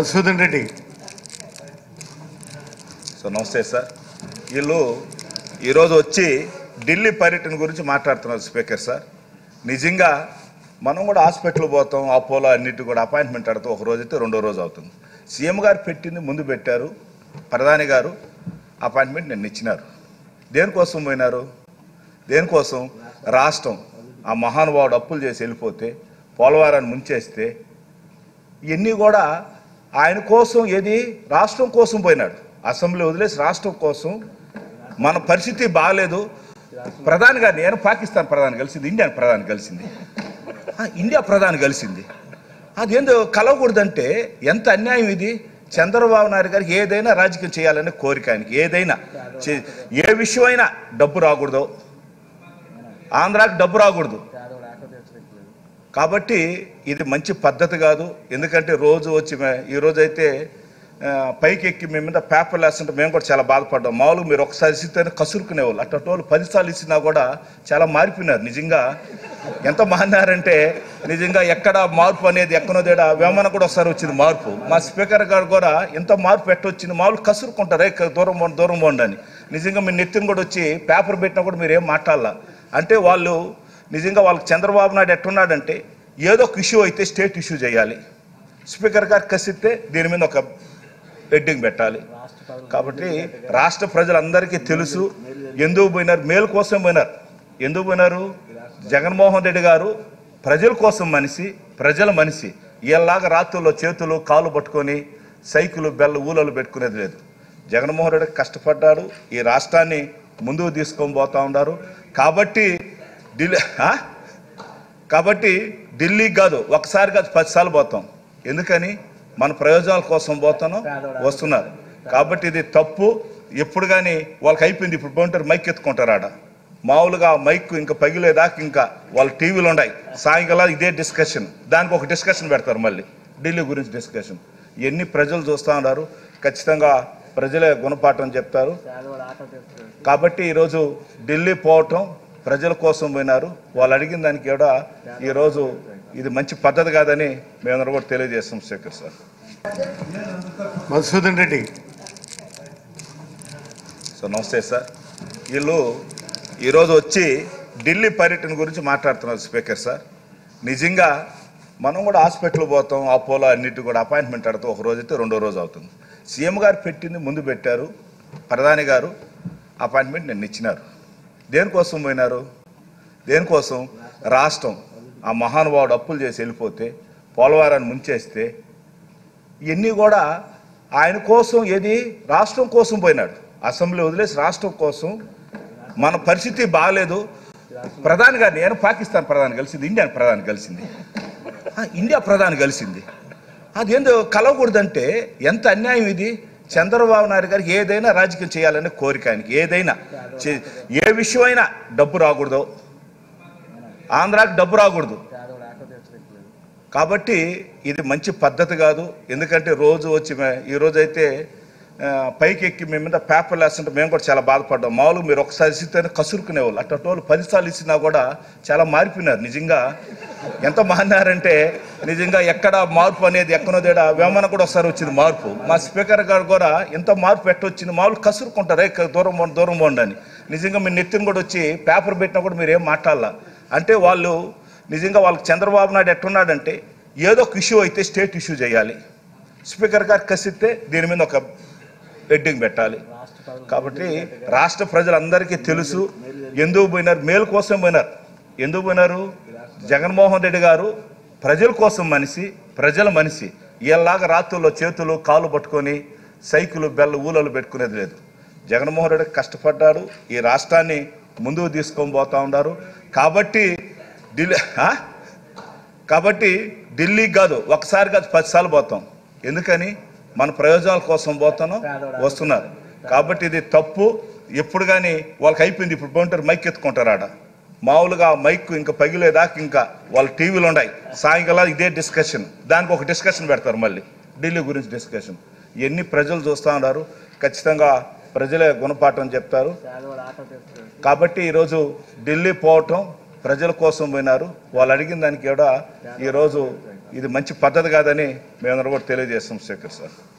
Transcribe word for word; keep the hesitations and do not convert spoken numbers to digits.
Madhusudan Reddy. So నమస్తే sir. వీళ్ళు ఈరోజు వచ్చి ఢిల్లీ పర్యటన గురించి మాట్లాడుతున్నారు స్పీకర్ సార్. నిజంగా మనం కూడా హాస్పిటల్ పోతాం, అపోలో అన్నిటి కూడా అపాయింట్మెంట్ అడతాం, ఒక రోజు అయితే రెండో రోజు అవుతుంది. సీఎం గారు పెట్టింది ముందు పెట్టారు, ప్రధాని గారు అపాయింట్మెంట్ నిన్న ఇచ్చినారు. దేనికోసం పోయినారు? దేనికోసం? రాష్ట్రం ఆ మహానుభావుడు అప్పులు చేసి వెళ్ళిపోతే, పోలవరాన్ని ముంచేస్తే, ఇవన్నీ కూడా ఆయన కోసం, ఏది రాష్ట్రం కోసం పోయినాడు. అసెంబ్లీ వదిలేసి రాష్ట్రం కోసం. మన పరిస్థితి బాగాలేదు. ప్రధాని గారు, నేను పాకిస్తాన్ ప్రధాని కలిసింది, ఇండియా ప్రధాని కలిసింది, ఇండియా ప్రధాని కలిసింది. అదేందో కలవకూడదంటే ఎంత అన్యాయం ఇది. చంద్రబాబు నాయుడు గారికి ఏదైనా రాజకీయం చేయాలనే కోరిక, ఆయనకి ఏదైనా ఏ విషయం అయినా డబ్బు రాకూడదు, ఆంధ్రాకి డబ్బు రాకూడదు. కాబట్టి ఇది మంచి పద్ధతి కాదు. ఎందుకంటే రోజు వచ్చి ఈరోజైతే పైకి ఎక్కి మేము మీద పేపర్లు వేస్తుంటే మేము కూడా చాలా బాధపడ్డాం. మామూలుగా మీరు ఒకసారి ఇస్తేనే కసురుకునేవాళ్ళు, అట్ట వాళ్ళు పదిసార్లు ఇచ్చినా కూడా చాలా మారిపోయినారు. నిజంగా ఎంత మారినారంటే నిజంగా ఎక్కడ మార్పు అనేది ఎక్కడో తేడా. వేమన కూడా ఒకసారి వచ్చింది మార్పు. మా స్పీకర్ గారు కూడా ఎంత మార్పు ఎట్టొచ్చింది. మామూలు కసురుకుంటారు, దూరం పోండి దూరం పోండి అని. నిజంగా మీ నెత్తిని కూడా వచ్చి పేపర్ పెట్టినా కూడా మీరు ఏం మాట్లాడాల అంటే వాళ్ళు నిజంగా వాళ్ళకి చంద్రబాబు నాయుడు ఎట్టున్నాడంటే ఏదో ఒక ఇష్యూ అయితే స్టేట్ ఇష్యూ చేయాలి. స్పీకర్ గారు కసిస్తే దీని మీద ఒక హెడ్డింగ్ పెట్టాలి. కాబట్టి రాష్ట్ర ప్రజలందరికీ తెలుసు ఎందుకు పోయినారు. మేలు కోసం పోయినారు. ఎందుకు పోయినారు? జగన్మోహన్ రెడ్డి గారు ప్రజల కోసం మనిషి, ప్రజల మనిషి. ఇలాగా రాత్రుల్లో చేతులు కాళ్ళు పట్టుకొని సైకిల్ బెల్ల ఊళ్ళలు పెట్టుకునేది లేదు. జగన్మోహన్ రెడ్డి కష్టపడ్డాడు, ఈ రాష్ట్రాన్ని ముందుకు తీసుకొని పోతా ఉన్నారు. కాబట్టి ఢిల్లీ కాబట్టి ఢిల్లీకి కాదు, ఒకసారి కాదు పదిసార్లు పోతాం. ఎందుకని? మన ప్రయోజనాల కోసం పోతాను వస్తున్నారు. కాబట్టి ఇది తప్పు. ఎప్పుడు కానీ వాళ్ళకి అయిపోయింది. ఇప్పుడు పోంటారు, మైక్ ఎత్తుకుంటారు. ఆడ మామూలుగా మైక్ ఇంకా పగిలేదాకా ఇంకా వాళ్ళ టీవీలు ఉన్నాయి. సాయంకాలం ఇదే డిస్కషన్, దానికి ఒక డిస్కషన్ పెడతారు, మళ్ళీ ఢిల్లీ గురించి డిస్కషన్. ఎన్ని ప్రజలు చూస్తూ ఉన్నారు. ఖచ్చితంగా ప్రజలే గుణపాఠం చెప్తారు. కాబట్టి ఈరోజు ఢిల్లీ పోవటం ప్రజల కోసం పోయినారు. వాళ్ళు అడిగిన దానికి కూడా ఈరోజు ఇది మంచి పద్ధతి కాదని మేము కూడా తెలియజేస్తాం speaker sir. Madhusudan Reddy. So నమస్తే సార్. వీళ్ళు ఈరోజు వచ్చి ఢిల్లీ పర్యటన గురించి మాట్లాడుతున్నారు స్పీకర్ సార్. నిజంగా మనం కూడా హాస్పిటల్ పోతాం, అపోలో అన్నిటి కూడా అపాయింట్మెంట్ అడతాం, ఒక రోజు అయితే రెండో రోజు అవుతుంది. సీఎం గారు పెట్టింది ముందు పెట్టారు, ప్రధాని గారు అపాయింట్మెంట్ నిన్న ఇచ్చినారు. దేనికోసం పోయినారు? దేనికోసం? రాష్ట్రం ఆ మహానుభావుడు అప్పులు చేసి వెళ్ళిపోతే, పోలవరాన్ని ముంచేస్తే, ఇవన్నీ కూడా ఆయన కోసం, ఏది రాష్ట్రం కోసం పోయినాడు. అసెంబ్లీ వదిలేసి రాష్ట్రం కోసం. మన పరిస్థితి బాగాలేదు. ప్రధాని గారు, నేను పాకిస్తాన్ ప్రధాని కలిసింది, ఇండియా ప్రధాని కలిసింది, ఇండియా ప్రధాని కలిసింది. అదేందో కలవకూడదంటే ఎంత అన్యాయం ఇది. చంద్రబాబు నాయుడు గారికి ఏదైనా రాజకీయం చేయాలనే కోరిక, ఆయనకి ఏదైనా ఏ విషయం అయినా డబ్బు రాకూడదు, ఆంధ్రాకి డబ్బు రాకూడదు. కాబట్టి ఇది మంచి పద్ధతి కాదు. ఎందుకంటే రోజు వచ్చి ఈరోజైతే పైకి ఎక్కి మేము మీద పేపర్లు వేస్తుంటే మేము కూడా చాలా బాధపడ్డాం. మామూలుగా మీరు ఒకసారి ఇస్తేనే కసురుకునేవాళ్ళు, అట్ట వాళ్ళు పదిసార్లు ఇచ్చినా కూడా చాలా మారిపోయినారు. నిజంగా ఎంత మారినారంటే నిజంగా ఎక్కడ మార్పు అనేది ఎక్కడో తేడా. వేమన కూడా ఒకసారి వచ్చింది మార్పు. మా స్పీకర్ గారు కూడా ఎంత మార్పు ఎట్టొచ్చింది. మామూలు కసురుకుంటారు, దూరం పోండి దూరం పోండి అని. నిజంగా మీ నెత్తిని కూడా వచ్చి పేపర్ పెట్టినా కూడా మీరు ఏం మాట్లాడాల అంటే వాళ్ళు నిజంగా వాళ్ళకి చంద్రబాబు నాయుడు ఎట్టున్నాడంటే ఏదో ఒక ఇష్యూ అయితే స్టేట్ ఇష్యూ చేయాలి. స్పీకర్ గారు కసిస్తే దీని మీద ఒక హెడ్డింగ్ పెట్టాలి. కాబట్టి రాష్ట్ర ప్రజలందరికీ తెలుసు ఎందుకు పోయినారు. మేలు కోసం పోయినారు. ఎందుకు పోయినారు? జగన్మోహన్ రెడ్డి గారు ప్రజల కోసం మనిషి, ప్రజల మనిషి. ఇలాగా రాత్రుల్లో చేతులు కాళ్ళు పట్టుకొని సైకిల్ బెల్ల ఊళ్ళలు పెట్టుకునేది లేదు. జగన్మోహన్ రెడ్డి కష్టపడ్డాడు, ఈ రాష్ట్రాన్ని ముందుకు తీసుకొని పోతా ఉన్నారు. కాబట్టి ఢిల్లీ కాబట్టి ఢిల్లీకి కాదు, ఒకసారి కాదు పదిసార్లు పోతాం. ఎందుకని? మన ప్రయోజనాల కోసం పోతాను వస్తున్నారు. కాబట్టి ఇది తప్పు. ఎప్పుడు కానీ వాళ్ళకి అయిపోయింది. ఇప్పుడు పోంటారు, మైక్ ఎత్తుకుంటారు. ఆడ మామూలుగా మైక్ ఇంకా పగిలేదాకా ఇంకా వాళ్ళ టీవీలు ఉన్నాయి. సాయంకాలం ఇదే డిస్కషన్, దానికి ఒక డిస్కషన్ పెడతారు, మళ్ళీ ఢిల్లీ గురించి డిస్కషన్. ఎన్ని ప్రజలు చూస్తూ ఉన్నారు. ఖచ్చితంగా ప్రజలే గుణపాఠం చెప్తారు. కాబట్టి ఈరోజు ఢిల్లీ పోవటం ప్రజల కోసం పోయినారు. వాళ్ళు అడిగిన దానికి కూడా ఈరోజు ఇది మంచి పద్ధతి కాదని మేమందరం కూడా తెలియజేస్తాం శేఖర్ సార్.